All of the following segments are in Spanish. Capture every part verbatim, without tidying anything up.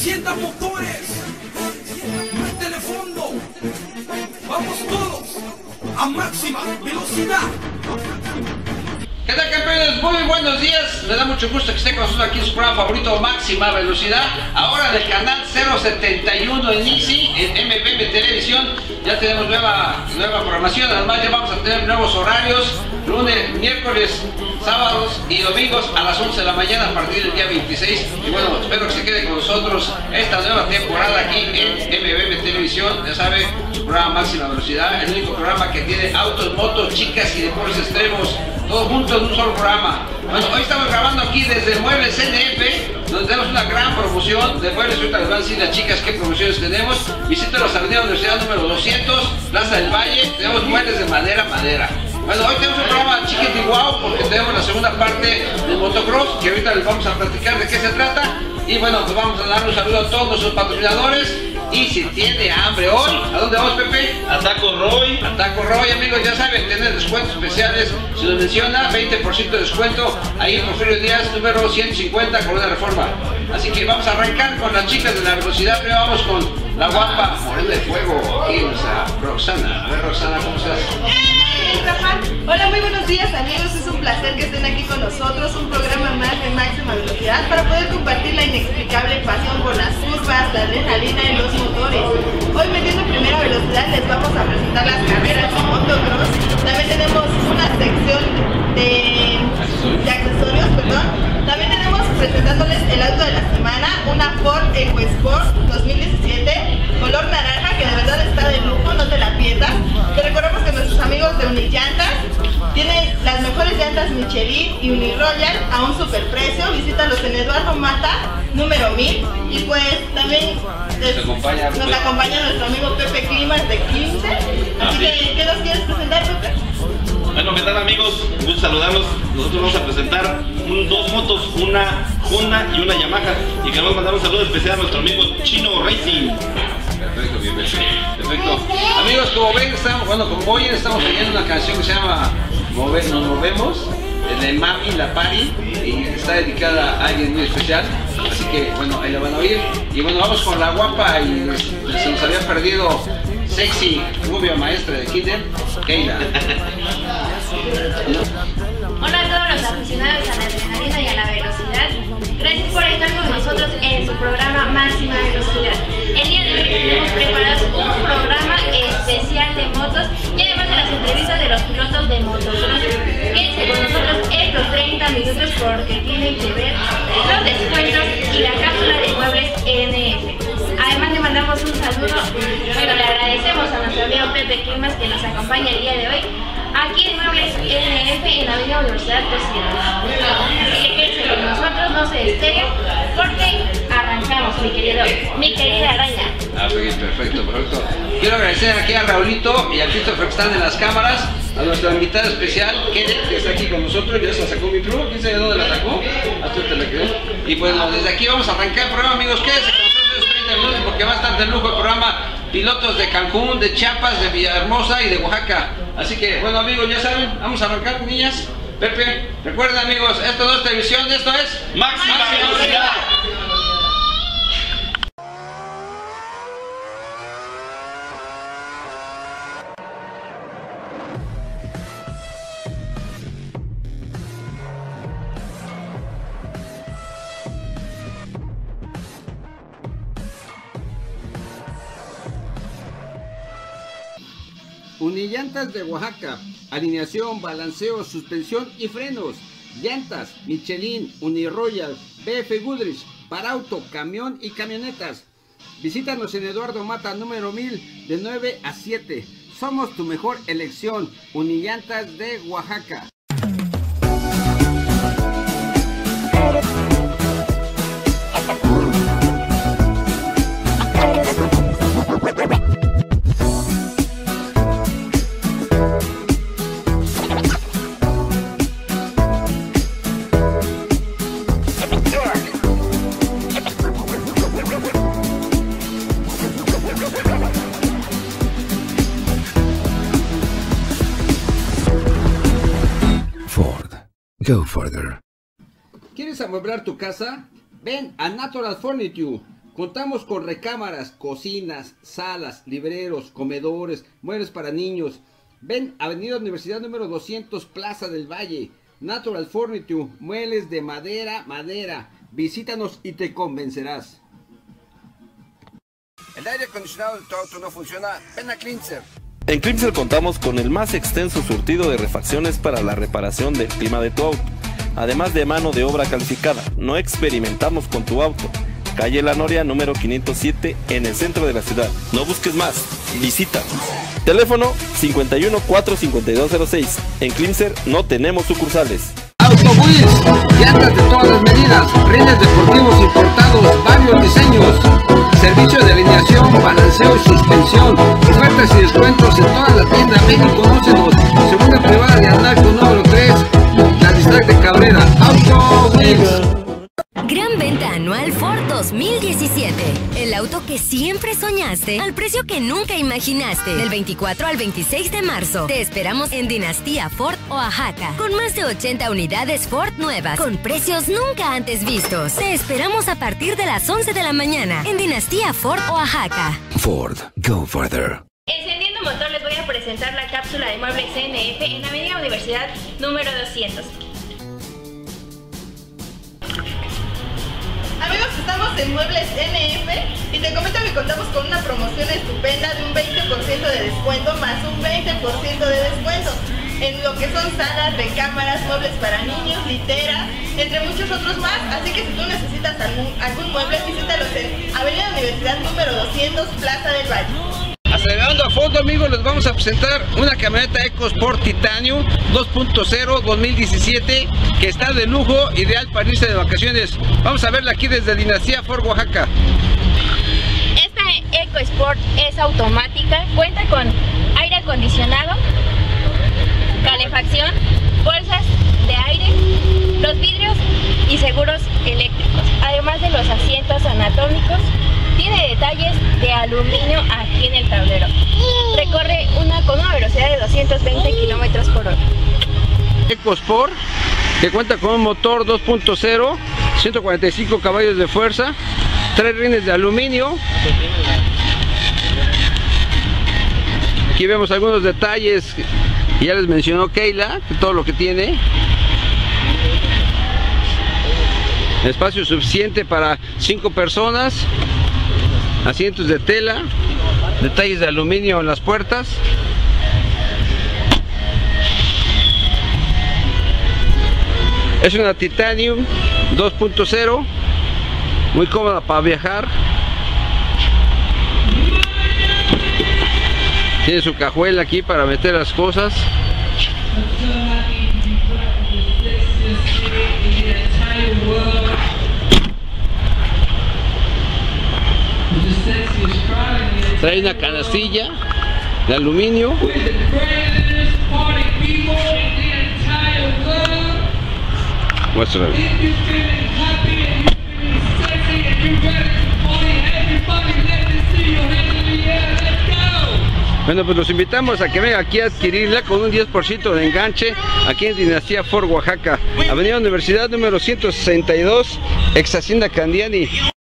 trescientos motores. Métele fondo. Vamos todos a máxima velocidad. ¿Qué tal, campeones? Muy buenos días. Me da mucho gusto que esté con nosotros aquí en su programa favorito, Máxima Velocidad. Ahora del canal cero setenta y uno en Easy, en M V M Televisión. Ya tenemos nueva, nueva programación. Además ya vamos a tener nuevos horarios. Lunes, miércoles, sábados y domingos a las once de la mañana a partir del día veintiséis. Y bueno, espero que se quede con nosotros esta nueva temporada aquí en M V M Televisión. Ya sabe, su programa Máxima Velocidad, el único programa que tiene autos, motos, chicas y deportes extremos, todos juntos en un solo programa. Bueno, hoy estamos grabando aquí desde Muebles C N F, donde tenemos una gran promoción de muebles. Ahorita les van a decir las chicas qué promociones tenemos. Visítenos, Avenida Universidad número doscientos, Plaza del Valle. Tenemos muebles de madera, madera. Bueno, hoy tenemos un programa chiquito y guau, porque tenemos la segunda parte del motocross, que ahorita les vamos a platicar de qué se trata. Y bueno, pues vamos a dar un saludo a todos nuestros patrocinadores. Y si tiene hambre hoy, ¿a dónde vamos, Pepe? A Taco Roy. A Taco Roy, amigos, ya saben, tener descuentos especiales. Si los menciona, veinte por ciento de descuento ahí en Porfirio Díaz, número ciento cincuenta, Colonia Reforma. Así que vamos a arrancar con las chicas de la velocidad. Primero vamos con la guapa Morena de Fuego y nuestra Roxana. A ver, Roxana, ¿cómo estás? Hola, muy buenos días, amigos. Es un placer que estén aquí con nosotros. Un programa más de Máxima Velocidad para poder compartir la inexplicable pasión por las curvas, la adrenalina y los motores. Hoy, metiendo primera velocidad, les vamos a presentar las carreras de motocross. También tenemos una sección de, de accesorios, perdón. También tenemos presentándoles el auto de la semana, una Ford EcoSport dos mil diecisiete, color naranja, que de verdad está de lujo, no te la pierdas. Te recordamos que nuestros amigos de Unillantas tienen las mejores llantas Michelin y Uniroyal a un superprecio. Visítalos en Eduardo Mata, número mil. Y pues también les, nos, acompaña, nos pues. acompaña nuestro amigo Pepe Climas de quince. Así que, ¿qué nos quieres presentar, Pepe? Bueno, ¿qué tal, amigos? Un gusto saludarlos. Nosotros vamos a presentar un, dos motos, una Honda y una Yamaha. Y queremos mandar un saludo especial a nuestro amigo Chino Racing. Perfecto, bien, perfecto. Perfecto. Amigos, como ven, estamos, bueno, como oyen, estamos oyendo una canción que se llama Move, Nos Movemos, de Mami La Pari, y está dedicada a alguien muy especial. Así que, bueno, ahí la van a oír. Y bueno, vamos con la guapa y se nos había perdido sexy rubia maestra de kinder, Keila. Hola a todos los aficionados a la adrenalina y a la velocidad. Gracias por estar con nosotros en su programa Máxima Velocidad. El día de hoy tenemos preparados un programa especial de motos y además de las entrevistas de los pilotos de motocross. Quédense con nosotros estos treinta minutos porque tienen que ver los descuentos y la cápsula de Muebles N F. Además le mandamos un saludo, bueno, le agradecemos a nuestro amigo Pepe Climas que nos acompaña el día de hoy aquí en Muebles N F en la Avenida Universidad doscientos. Así que quédense con nosotros, no se despeguen porque arrancamos, mi querido, mi querida araña. Ah, perfecto, perfecto. Quiero agradecer aquí a Raulito y a Christopher que están en las cámaras, a nuestra invitada especial, Kenneth, que está aquí con nosotros. Ya se la sacó mi pluma, quién sabe dónde la sacó, hasta te la quedó. Y pues no, desde aquí vamos a arrancar el programa, amigos. Quédense con nosotros treinta minutos porque va a estar de lujo el programa. Pilotos de Cancún, de Chiapas, de Villahermosa y de Oaxaca. Así que, bueno, amigos, ya saben, vamos a arrancar, niñas. Pepe, recuerden, amigos, esto no es televisión, esto es Máxima Velocidad. Unillantas de Oaxaca, alineación, balanceo, suspensión y frenos. Llantas Michelin, Uniroyal, B F Goodrich, para auto, camión y camionetas. Visítanos en Eduardo Mata, número mil, de nueve a siete. Somos tu mejor elección. Unillantas de Oaxaca. Go further. ¿Quieres amueblar tu casa? Ven a Natural Furniture. Contamos con recámaras, cocinas, salas, libreros, comedores, muebles para niños. Ven, Avenida Universidad número doscientos, Plaza del Valle. Natural Furniture, muebles de madera, madera. Visítanos y te convencerás. El aire acondicionado de tu auto no funciona. Ven a Cleanser. En Cleanser contamos con el más extenso surtido de refacciones para la reparación del clima de tu auto, además de mano de obra calificada. No experimentamos con tu auto. Calle La Noria número quinientos siete en el centro de la ciudad. No busques más, visítanos. Teléfono cincuenta y uno, cuatro cincuenta y dos cero seis. En Cleanser no tenemos sucursales. Autobuis, llantas de todas las medidas, rines deportivos importados, varios diseños, servicio de alineación, balanceo y suspensión, ofertas y descuentos en toda la tienda. Ven y conócenos. Segunda privada de Analco número tres, la Distract de Cabrera. Autobuis. Gran venta anual Ford dos mil diecisiete. El auto que siempre soñaste al precio que nunca imaginaste. Del veinticuatro al veintiséis de marzo. Te esperamos en Dinastía Ford Oaxaca. Con más de ochenta unidades Ford nuevas. Con precios nunca antes vistos. Te esperamos a partir de las once de la mañana. En Dinastía Ford Oaxaca. Ford, go further. Encendiendo motor, les voy a presentar la cápsula de muebles C N F en Avenida Universidad número doscientos. Amigos, estamos en Muebles N F y te comento que contamos con una promoción estupenda de un veinte por ciento de descuento más un veinte por ciento de descuento en lo que son salas, recámaras, muebles para niños, literas, entre muchos otros más. Así que si tú necesitas algún, algún mueble, visítalos en Avenida Universidad número doscientos, Plaza del Valle. Acelerando a fondo, amigos, les vamos a presentar una camioneta EcoSport Titanium dos punto cero dos mil diecisiete que está de lujo, ideal para irse de vacaciones. Vamos a verla aquí desde Dinastía Ford Oaxaca. Esta EcoSport es automática, cuenta con aire acondicionado, calefacción, bolsas de aire, los vidrios y seguros eléctricos, además de los asientos anatómicos. Tiene detalles de aluminio aquí en el tablero. Recorre una con una velocidad de doscientos veinte kilómetros por hora. EcoSport, que cuenta con un motor dos punto cero, ciento cuarenta y cinco caballos de fuerza, tres rines de aluminio. Aquí vemos algunos detalles que ya les mencionó Keila, de todo lo que tiene. Espacio suficiente para cinco personas. Asientos de tela, detalles de aluminio en las puertas. Es una Titanium dos punto cero, muy cómoda para viajar. Tiene su cajuela aquí para meter las cosas. Trae una canastilla de aluminio. Muéstralo. Bueno, pues los invitamos a que vengan aquí a adquirirla con un diez por ciento de enganche aquí en Dinastía Ford Oaxaca, Avenida Universidad número ciento sesenta y dos, ex Hacienda Candiani.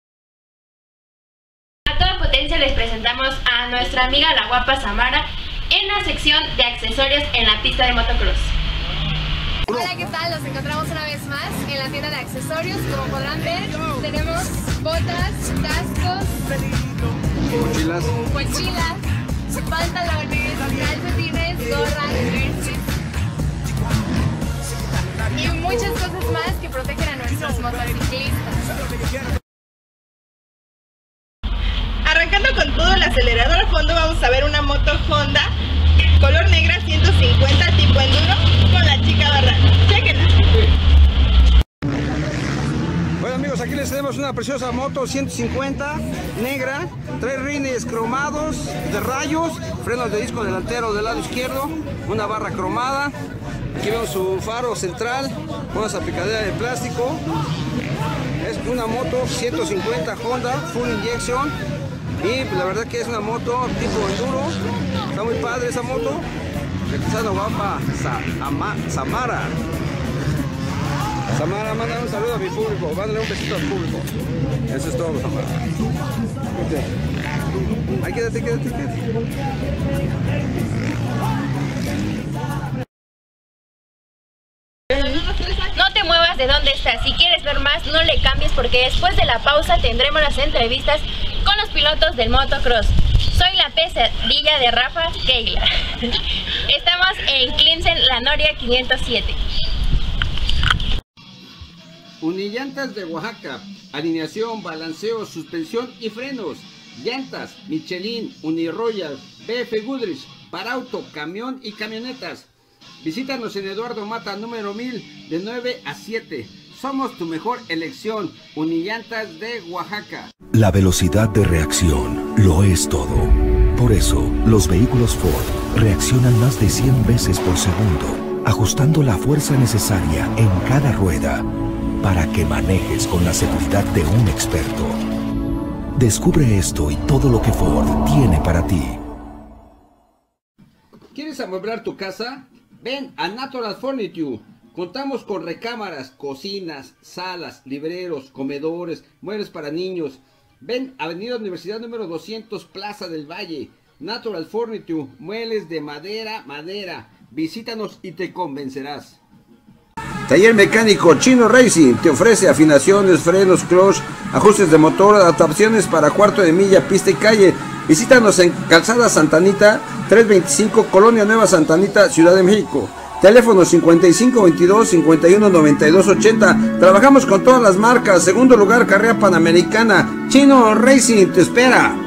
Les presentamos a nuestra amiga la guapa Samara en la sección de accesorios en la pista de motocross. Hola, ¿qué tal? Nos encontramos una vez más en la tienda de accesorios. Como podrán ver, tenemos botas, cascos, Mochilas. mochilas, pantalones, calcetines, gorras, jerseys y muchas cosas más que protegen a nuestros motociclistas. Arrancando con todo el acelerador a fondo, vamos a ver una moto Honda color negra ciento cincuenta tipo enduro con la chica barra. Chequenla. Bueno, amigos, aquí les tenemos una preciosa moto ciento cincuenta negra, tres rines cromados de rayos, frenos de disco delantero del lado izquierdo, una barra cromada. Aquí vemos su faro central, una salpicadera de plástico. Es una moto ciento cincuenta Honda full injection. Y pues, la verdad que es una moto tipo enduro, está muy padre esa moto. Realizando guapa Sa Ama Samara. Samara, manda un saludo a mi público, mándale un besito al público. Eso es todo, Samara. Ahí quédate, quédate, quédate. No te muevas de donde estás. Si quieres ver más, no le cambies porque después de la pausa tendremos las entrevistas con los pilotos del motocross. Soy la pesadilla de Rafa Keila. Estamos en Clemson, la Noria quinientos siete. Unillantas de Oaxaca, alineación, balanceo, suspensión y frenos. Llantas, Michelin, Uniroyal, B F Goodrich, para auto, camión y camionetas. Visítanos en Eduardo Mata número mil de nueve a siete. Somos tu mejor elección. Unillantas de Oaxaca. La velocidad de reacción lo es todo. Por eso, los vehículos Ford reaccionan más de cien veces por segundo, ajustando la fuerza necesaria en cada rueda para que manejes con la seguridad de un experto. Descubre esto y todo lo que Ford tiene para ti. ¿Quieres amueblar tu casa? Ven a Natural Furniture. Contamos con recámaras, cocinas, salas, libreros, comedores, muebles para niños. Ven a Avenida Universidad número doscientos, Plaza del Valle. Natural Furniture, muebles de madera, madera. Visítanos y te convencerás. Taller Mecánico Chino Racing te ofrece afinaciones, frenos, clutch, ajustes de motor, adaptaciones para cuarto de milla, pista y calle. Visítanos en Calzada Santa Anita, trescientos veinticinco, Colonia Nueva Santa Anita, Ciudad de México. Teléfono cincuenta y cinco veintidós, cincuenta y uno noventa y dos ochenta. Trabajamos con todas las marcas. Segundo lugar, carrera panamericana. Chino Racing te espera.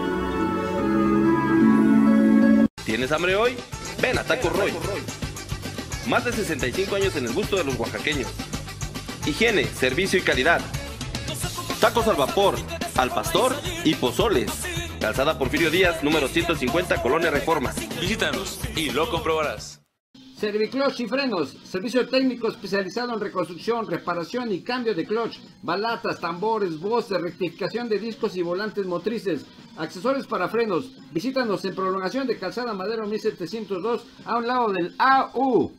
¿Tienes hambre hoy? Ven a Taco Roy. Más de sesenta y cinco años en el gusto de los oaxaqueños. Higiene, servicio y calidad. Tacos al vapor, al pastor y pozoles. Calzada Porfirio Díaz, número ciento cincuenta, Colonia Reforma. Visítanos y lo comprobarás. Serviclutch y frenos, servicio técnico especializado en reconstrucción, reparación y cambio de clutch, balatas, tambores, voces, rectificación de discos y volantes motrices, accesorios para frenos. Visítanos en prolongación de Calzada Madero mil setecientos dos, a un lado del A U.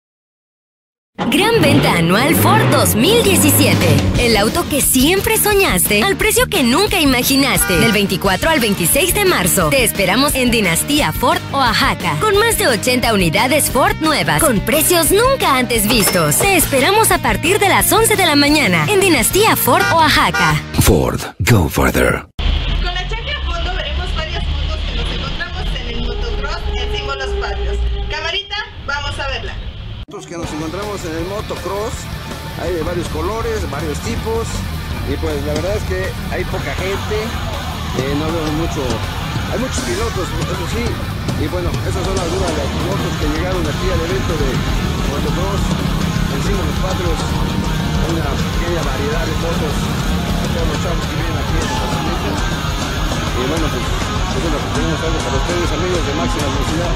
Gran venta anual Ford dos mil diecisiete. El auto que siempre soñaste al precio que nunca imaginaste. Del veinticuatro al veintiséis de marzo. Te esperamos en Dinastía Ford Oaxaca. Con más de ochenta unidades Ford nuevas. Con precios nunca antes vistos. Te esperamos a partir de las once de la mañana. En Dinastía Ford Oaxaca. Ford, go further. Con la chancla a fondo veremos varias fotos que nos encontramos en el motocross en Símbolos Patrios. Camarita, vamos a verla. Que nos encontramos en el motocross, hay de varios colores, varios tipos, y pues la verdad es que hay poca gente, eh, no veo mucho, hay muchos pilotos, eso sí, y bueno, esas son algunas de las motos que llegaron aquí al evento de motocross en Símbolos Patrios. Hay una pequeña variedad de motos a todos los chavos que vienen aquí en los nacimientos, y bueno, pues eso es lo que tenemos algo para ustedes, amigos de Máxima Velocidad.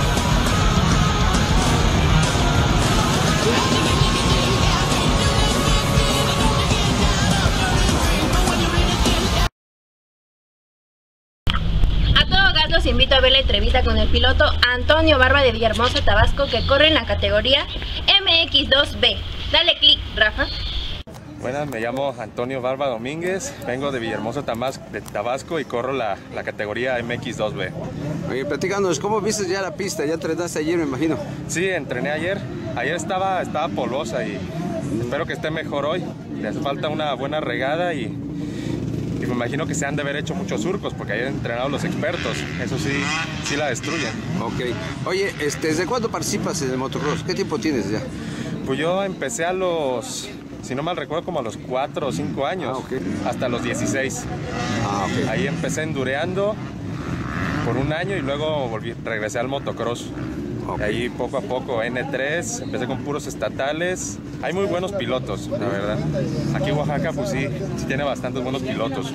A todo gas los invito a ver la entrevista con el piloto Antonio Barba de Villahermosa, Tabasco, que corre en la categoría M X dos B. Dale clic, Rafa. Buenas, me llamo Antonio Barba Domínguez, vengo de Villahermosa, de Tabasco y corro la, la categoría M X dos B. Oye, platícanos, ¿cómo viste ya la pista? ¿Ya entrenaste ayer, me imagino? Sí, entrené ayer. Ayer estaba, estaba polvosa y espero que esté mejor hoy. Le hace falta una buena regada y, y me imagino que se han de haber hecho muchos surcos porque ayer han entrenado los expertos. Eso sí, sí la destruyen. Ok. Oye, este, ¿desde cuándo participas en el motocross? ¿Qué tiempo tienes ya? Pues yo empecé a los... si no mal recuerdo, como a los cuatro o cinco años, ah, okay. Hasta los dieciséis. Ah, okay. Ahí empecé endureando por un año y luego volví, regresé al motocross. Okay. Ahí poco a poco, N tres, empecé con puros estatales. Hay muy buenos pilotos, la verdad. Aquí en Oaxaca, pues sí, sí tiene bastantes buenos pilotos.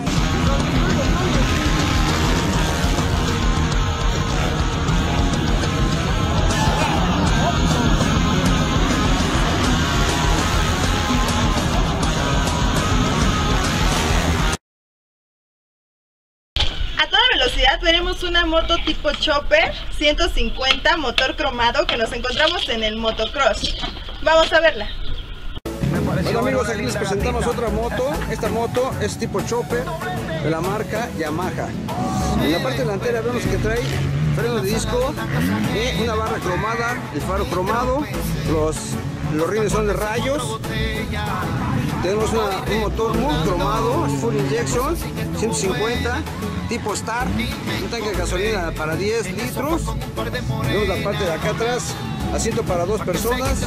Veremos una moto tipo Chopper ciento cincuenta, motor cromado, que nos encontramos en el motocross. Vamos a verla. Bueno amigos, aquí les presentamos otra moto. Esta moto es tipo chopper de la marca Yamaha. En la parte delantera vemos que trae freno de disco, y una barra cromada, el faro cromado, los, los rines son de rayos. Tenemos una, un motor muy cromado, full injection, ciento cincuenta, tipo Star, un tanque de gasolina para diez litros. Vemos la parte de acá atrás, asiento para dos personas.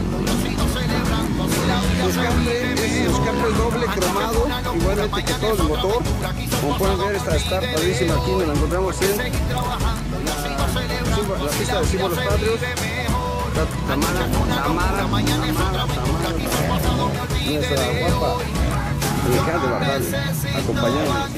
Los campes, los campes doble cromado, igualmente que todo el motor. Como pueden ver, esta Star padrísima aquí, nos la encontramos en la, la pista de símbolos patrios. Tamara, Tamara, Tamara, Tamara, nuestra guapa Alejandra Bardal, acompañándonos.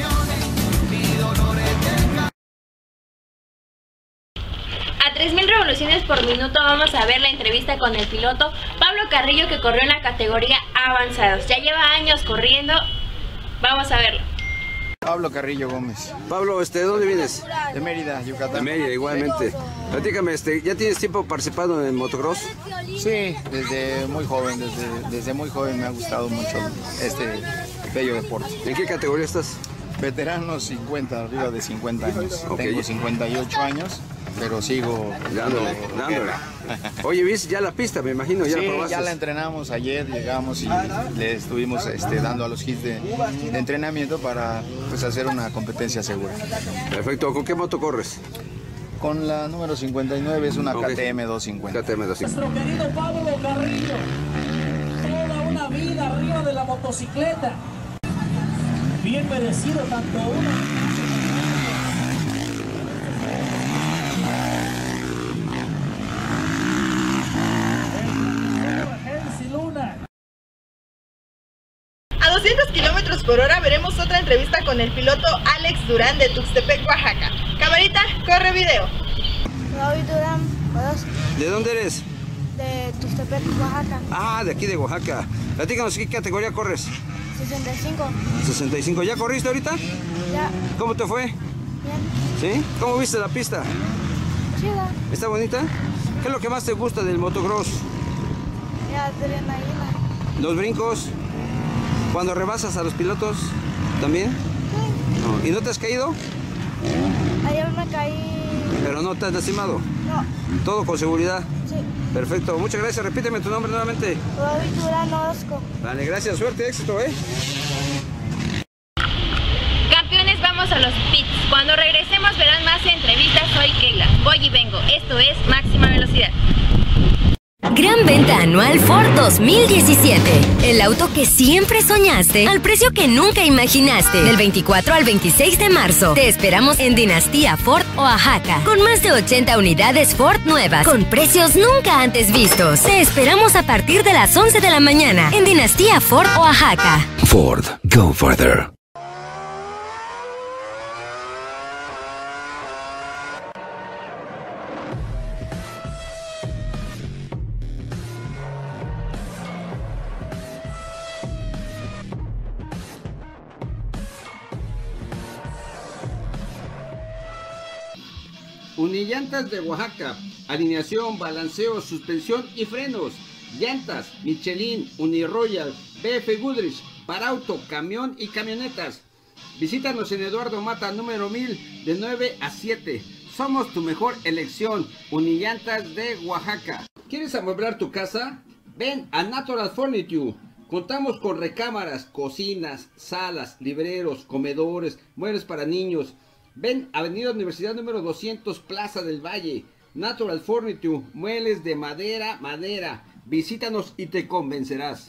A tres mil revoluciones por minuto vamos a ver la entrevista con el piloto Pablo Carrillo, que corrió en la categoría avanzados. Ya lleva años corriendo, vamos a verlo. Pablo Carrillo Gómez. Pablo, este, ¿de dónde vienes? De Mérida, Yucatán. De Mérida, igualmente. Platícame, este, ¿ya tienes tiempo participando en el motocross? Sí, desde muy joven, desde, desde muy joven me ha gustado mucho este bello deporte. ¿En qué categoría estás? Veteranos cincuenta, arriba de cincuenta años. Okay. Tengo cincuenta y ocho años, pero sigo dándole, dándole. Oye, ¿viste ya la pista? Me imagino, ya sí, la probaste. Ya la entrenamos ayer, llegamos y le estuvimos este, dando a los hits de, de entrenamiento para pues, hacer una competencia segura. Perfecto, ¿con qué moto corres? Con la número cincuenta y nueve, es una okay. K T M doscientos cincuenta. K T M doscientos cincuenta. Nuestro querido Pablo Carrillo, toda una vida arriba de la motocicleta. Bien merecido tanto uno. A doscientos kilómetros por hora veremos otra entrevista con el piloto Alex Durán de Tuxtepec, Oaxaca. Camarita, corre video. Soy Durán, ¿de dónde eres? De Tuxtepec, Oaxaca. Ah, de aquí de Oaxaca. Platícanos, ¿qué categoría corres? sesenta y cinco. sesenta y cinco. ¿Ya corriste ahorita? Ya. ¿Cómo te fue? Bien. ¿Sí? ¿Cómo viste la pista? Chida. ¿Está bonita? ¿Qué es lo que más te gusta del motocross? La adrenalina. ¿Los brincos? ¿Cuando rebasas a los pilotos? ¿También? Sí. No. ¿Y no te has caído? Ayer me caí. ¿Pero no te has lastimado? No. ¿Todo con seguridad? Sí. Perfecto, muchas gracias. Repíteme tu nombre nuevamente. Soy Durán Orozco. Dale, gracias, suerte, éxito, ¿eh? Campeones, vamos a los pits. Cuando regresemos verán más entrevistas. Soy Keila, voy y vengo. Esto es Máxima Velocidad. Gran venta anual Ford dos mil diecisiete. El auto que siempre soñaste al precio que nunca imaginaste. Del veinticuatro al veintiséis de marzo. Te esperamos en Dinastía Ford Oaxaca. Con más de ochenta unidades Ford nuevas. Con precios nunca antes vistos. Te esperamos a partir de las once de la mañana. En Dinastía Ford Oaxaca. Ford, go further. Unillantas de Oaxaca, alineación, balanceo, suspensión y frenos. Llantas, Michelin, Uniroyal, B F Goodrich, para auto, camión y camionetas. Visítanos en Eduardo Mata, número mil, de nueve a siete. Somos tu mejor elección, Unillantas de Oaxaca. ¿Quieres amueblar tu casa? Ven a Natural Furniture. Contamos con recámaras, cocinas, salas, libreros, comedores, muebles para niños. Ven, Avenida Universidad número doscientos, Plaza del Valle. Natural Furniture, muebles de madera, madera. Visítanos y te convencerás.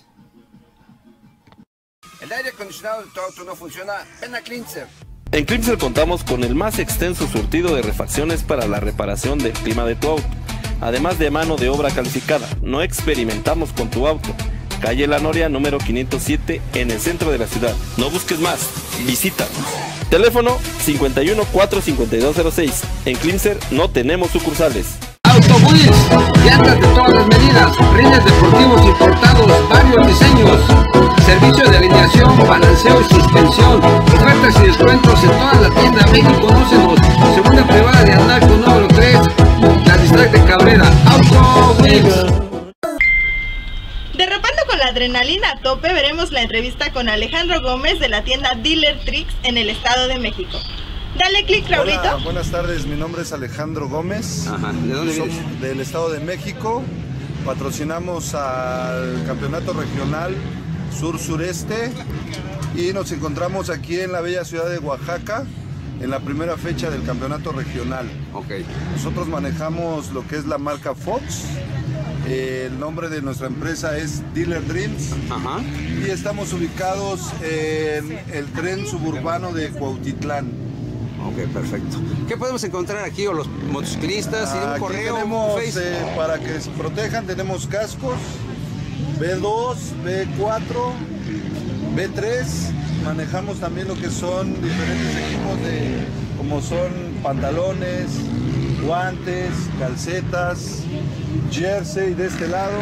¿El aire acondicionado de tu auto no funciona? Ven a Cleanser. En Cleanser contamos con el más extenso surtido de refacciones para la reparación del clima de tu auto. Además de mano de obra calificada, no experimentamos con tu auto. Calle La Noria, número quinientos siete, en el centro de la ciudad. No busques más, visítanos. Teléfono cincuenta y uno, cuatro cincuenta y dos cero seis. En Cleanser no tenemos sucursales. Autobuis, llantas de todas las medidas, rines deportivos importados, varios diseños, servicio de alineación, balanceo y suspensión, ofertas y descuentos en toda la tienda. Ven y conócenos. Segunda privada de Analco número tres, la District de Cabrera. Autobuis. Derrapando con la la adrenalina a tope, veremos la entrevista con Alejandro Gómez de la tienda Dealer Tricks en el Estado de México. Dale clic, Raulito. Hola, buenas tardes, mi nombre es Alejandro Gómez. Ajá. ¿De dónde vienes? Somos del Estado de México. Patrocinamos al Campeonato Regional Sur-Sureste y nos encontramos aquí en la bella ciudad de Oaxaca en la primera fecha del Campeonato Regional. Okay. Nosotros manejamos lo que es la marca Fox. El nombre de nuestra empresa es Dealer Dreams. Ajá. Y estamos ubicados en el tren suburbano de Cuautitlán. Ok, perfecto. ¿Qué podemos encontrar aquí? O los motociclistas, y un Aquí correo, tenemos, un Face. eh, para que se protejan, tenemos cascos B dos, B cuatro, B tres. Manejamos también lo que son diferentes equipos de, como son pantalones, guantes, calcetas, jersey de este lado.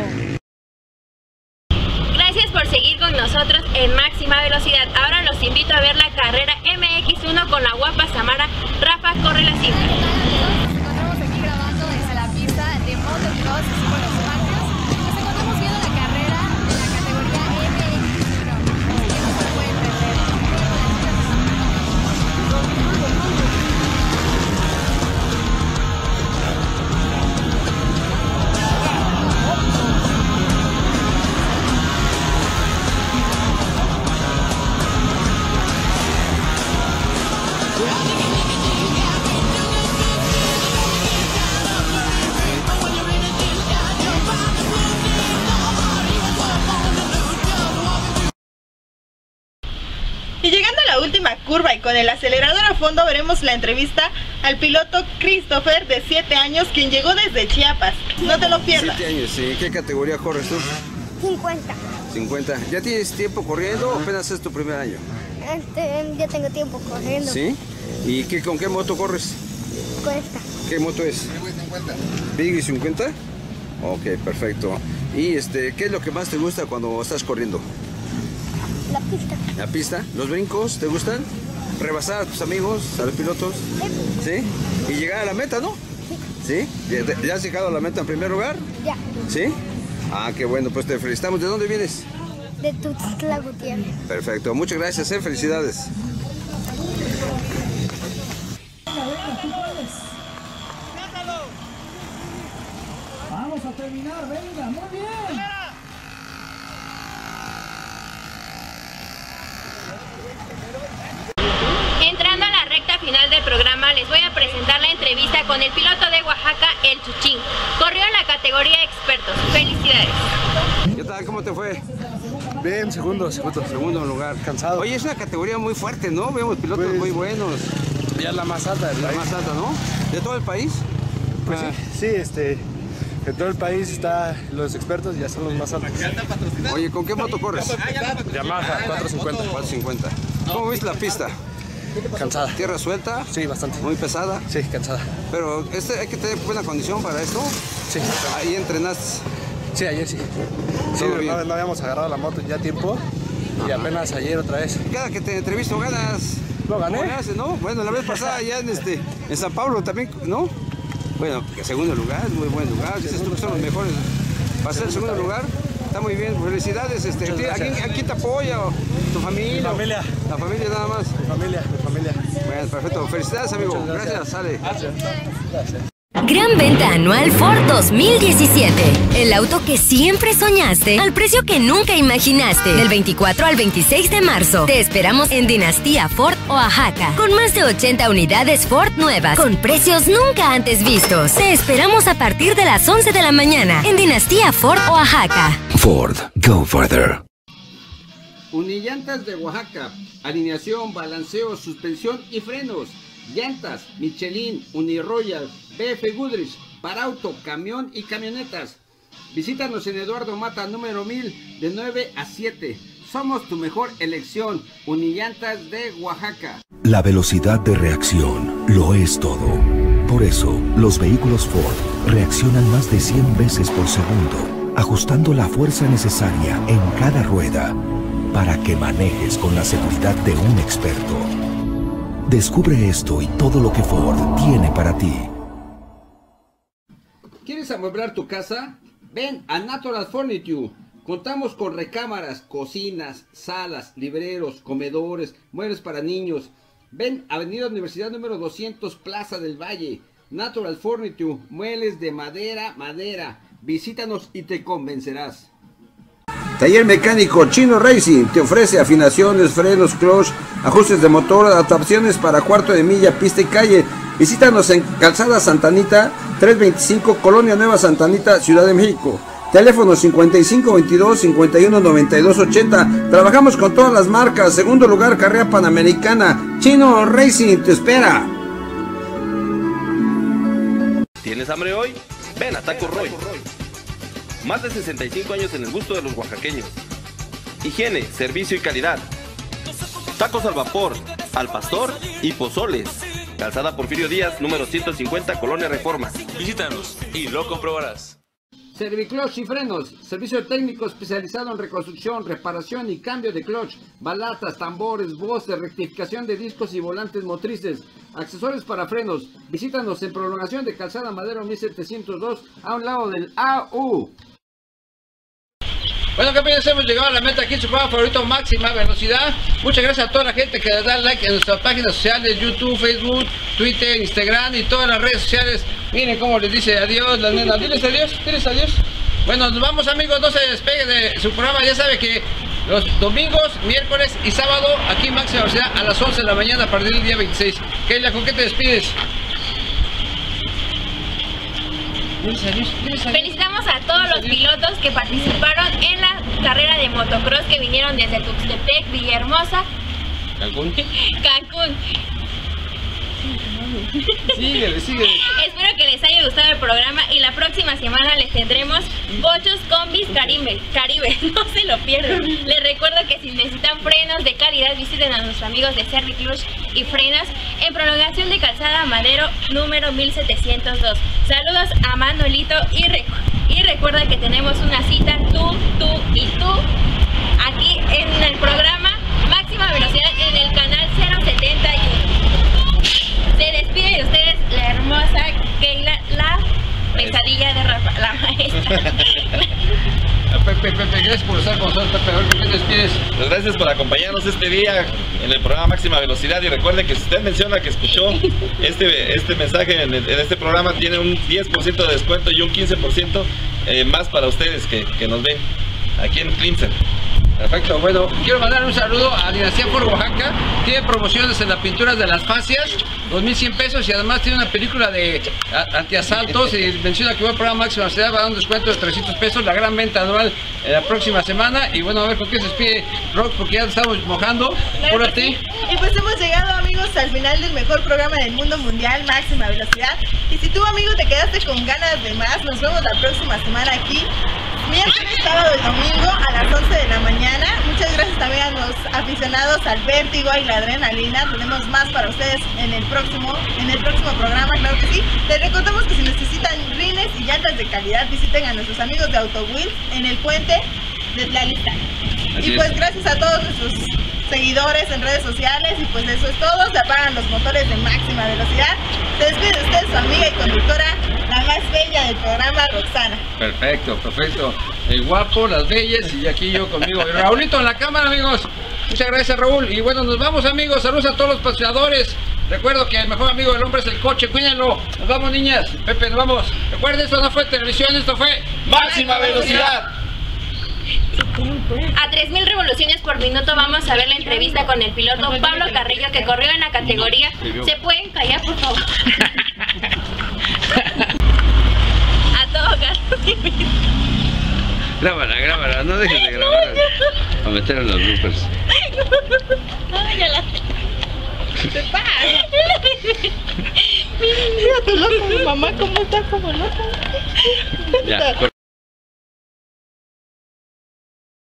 Gracias por seguir con nosotros en Máxima Velocidad. Ahora los invito a ver la carrera M X uno con la guapa Samara. Rafa, corre la cinta. Nos encontramos aquí grabando desde la pista de motocross, así con los marcos. Nos encontramos viendo la carrera de la categoría M X uno. Que no se pueden perder. Y llegando a la última curva y con el acelerador a fondo, veremos la entrevista al piloto Christopher, de siete años, quien llegó desde Chiapas. No te lo pierdas. siete años, sí. ¿Qué categoría corres tú? cincuenta. cincuenta. ¿Ya tienes tiempo corriendo o apenas es tu primer año? Este, ya tengo tiempo corriendo. ¿Sí? ¿Y qué, con qué moto corres? Cuesta. ¿Qué moto es? Biggie cincuenta. Ok, perfecto. ¿Y este, qué es lo que más te gusta cuando estás corriendo? La pista. ¿La pista? ¿Los brincos? ¿Te gustan? ¿Rebasar a tus amigos, a los pilotos? ¿Sí? ¿Y llegar a la meta, no? ¿Sí? ¿Ya, ya has llegado a la meta en primer lugar? Ya. ¿Sí? Ah, qué bueno, pues te felicitamos. ¿De dónde vienes? De Tuxtla Gutiérrez. Perfecto, muchas gracias, ¿eh? Felicidades. Vamos a terminar, venga, muy bien. Entrando a la recta final del programa, les voy a presentar la entrevista con el piloto de Oaxaca, el Chuchín. Corrió en la categoría expertos. ¡Felicidades! ¿Qué tal? ¿Cómo te fue? Bien, segundo, segundo. Segundo lugar. Cansado. Oye, es una categoría muy fuerte, ¿no? Vemos pilotos Pues, muy buenos. Ya la más alta del La país. más alta, ¿no? ¿De todo el país? Pues Ah, sí, sí, este, en todo el país está, los expertos ya son los más altos. Oye, ¿con qué moto corres? Yamaha cuatrocientos cincuenta. cuatrocientos cincuenta. ¿Cómo viste la pista? Cansada. ¿Tierra suelta? Sí, bastante. ¿Muy pesada? Sí, cansada. Pero este, hay que tener buena condición para esto. Sí. Ahí entrenaste. Sí, ayer sí. Sí, Todo bien. no, no habíamos agarrado la moto ya a tiempo y apenas ayer otra vez. Cada que te entrevisto ganas. Lo gané. ¿Cómo le haces, no? Bueno, la vez pasada ya en, este, en San Pablo también, ¿no? Bueno, que segundo lugar, muy buen lugar. Dices tú que son los mejores. Para ser el segundo lugar, está muy bien. Felicidades. Este, Muchas ¿a, quién, gracias. ¿A quién te apoya? ¿Tu familia? Mi familia. La familia nada más. Mi familia, mi familia. Bueno, perfecto. Felicidades, amigo. Muchas Gracias, gracias. Ale. Gracias. Gracias. Gran venta anual Ford dos mil diecisiete. El auto que siempre soñaste al precio que nunca imaginaste. Del veinticuatro al veintiséis de marzo. Te esperamos en Dinastía Ford Oaxaca. Con más de ochenta unidades Ford nuevas. Con precios nunca antes vistos. Te esperamos a partir de las once de la mañana. En Dinastía Ford Oaxaca. Ford, go further. Unillantas de Oaxaca. Alineación, balanceo, suspensión y frenos. Llantas, Michelin, Uniroyal, B F Goodrich, para auto, camión y camionetas. Visítanos en Eduardo Mata, número mil, de nueve a siete. Somos tu mejor elección. Unillantas de Oaxaca. La velocidad de reacción lo es todo. Por eso, los vehículos Ford reaccionan más de cien veces por segundo, ajustando la fuerza necesaria en cada rueda para que manejes con la seguridad de un experto. Descubre esto y todo lo que Ford tiene para ti. ¿Quieres amueblar tu casa? Ven a Natural Furniture. Contamos con recámaras, cocinas, salas, libreros, comedores, muebles para niños. Ven, Avenida Universidad número doscientos, Plaza del Valle. Natural Furniture, muebles de madera, madera. Visítanos y te convencerás. Taller Mecánico Chino Racing te ofrece afinaciones, frenos, clutch, ajustes de motor, adaptaciones para cuarto de milla, pista y calle. Visítanos en Calzada Santa Anita, trescientos veinticinco, Colonia Nueva Santa Anita, Ciudad de México. Teléfono cincuenta y cinco veintidós, cincuenta y uno noventa y dos ochenta. Trabajamos con todas las marcas. Segundo lugar, carrera panamericana. Chino Racing te espera. ¿Tienes hambre hoy? Ven a Taco Roy. Más de sesenta y cinco años en el gusto de los oaxaqueños. Higiene, servicio y calidad. Tacos al vapor, al pastor y pozoles. Calzada Porfirio Díaz, número ciento cincuenta, Colonia Reforma. Visítanos y lo comprobarás. Serviclutch y frenos, servicio técnico especializado en reconstrucción, reparación y cambio de clutch, balatas, tambores, voces, rectificación de discos y volantes motrices, accesorios para frenos. Visítanos en prolongación de Calzada Madero mil setecientos dos, a un lado del A U. Bueno, campeones, hemos llegado a la meta aquí en su programa favorito, Máxima Velocidad. Muchas gracias a toda la gente que le da like en nuestras páginas sociales, YouTube, Facebook, Twitter, Instagram y todas las redes sociales. Miren cómo les dice adiós la nena. Diles adiós, diles adiós. Bueno, nos vamos, amigos, no se despegue de su programa. Ya sabe que los domingos, miércoles y sábado aquí en Máxima Velocidad a las once de la mañana a partir del día veintiséis. Keila, ¿con qué te despides? Felicitamos a todos los pilotos que participaron en la carrera de motocross que vinieron desde Tuxtepec, Villahermosa, Cancún. Cancún. Síguele, síguele. Espero que les haya gustado el programa y la próxima semana les tendremos Bochos Combis Caribe, Caribe, no se lo pierdan. Les recuerdo que si necesitan frenos de calidad visiten a nuestros amigos de Serviclutch y Frenos en prolongación de Calzada Madero número mil setecientos dos. Saludos a Manuelito y, recu y recuerda que tenemos una cita tú, tú y tú aquí en el programa Máxima Velocidad en el canal cero setenta y uno. Se despide de ustedes la hermosa Keila, la pesadilla de Rafa, la maestra. Pepe, Pepe, gracias por estar con nosotros, Pepe. ¿Con qué te despides? Pues gracias por acompañarnos este día en el programa Máxima Velocidad. Y recuerde que si usted menciona que escuchó este, este mensaje en, el, en este programa, tiene un diez por ciento de descuento y un quince por ciento eh, más para ustedes que, que nos ven aquí en Clemson. Perfecto, bueno, quiero mandar un saludo a Dinastía Ford Oaxaca. Tiene promociones en las pinturas de las fascias, dos mil cien pesos, y además tiene una película de antiasaltos y menciona que va al programa Máxima Velocidad, va a dar un descuento de trescientos pesos, la gran venta anual en la próxima semana. Y bueno, a ver con qué se despide Rox, porque ya estamos mojando. Claro Por que ti. sí. Y pues hemos llegado, amigos, al final del mejor programa del mundo mundial, Máxima Velocidad. Y si tú, amigo, te quedaste con ganas de más, nos vemos la próxima semana aquí, miércoles, sábado y domingo a las once de la mañana. Muchas gracias también a los aficionados al vértigo y la adrenalina. Tenemos más para ustedes en el próximo, en el próximo programa, claro que sí. Les recordamos que si necesitan rines y llantas de calidad, visiten a nuestros amigos de Auto Wheels en el puente de Tlalistán. Y pues es. Gracias a todos nuestros seguidores en redes sociales, y pues eso es todo. Se apagan los motores de Máxima Velocidad. Se despide de usted su amiga y conductora, la más bella del programa, Roxana. Perfecto, perfecto. El guapo, las bellas, y aquí yo conmigo. Raulito en la cámara, amigos. Muchas gracias, Raúl. Y bueno, nos vamos, amigos. Saludos a todos los patrocinadores. Recuerdo que el mejor amigo del hombre es el coche. Cuídenlo. Nos vamos, niñas. Pepe, nos vamos. Recuerden, esto no fue televisión, esto fue Máxima Velocidad. A tres mil revoluciones por minuto vamos a ver la entrevista con el piloto Pablo Carrillo, que corrió en la categoría. ¿Se pueden callar, por favor? A todo gas. Grábala, grábala, no dejes de grabar. A meter en los bloopers. No, ya la... ¿Qué pasa? Mírate loco, mi mamá, ¿cómo está como loca? Ya.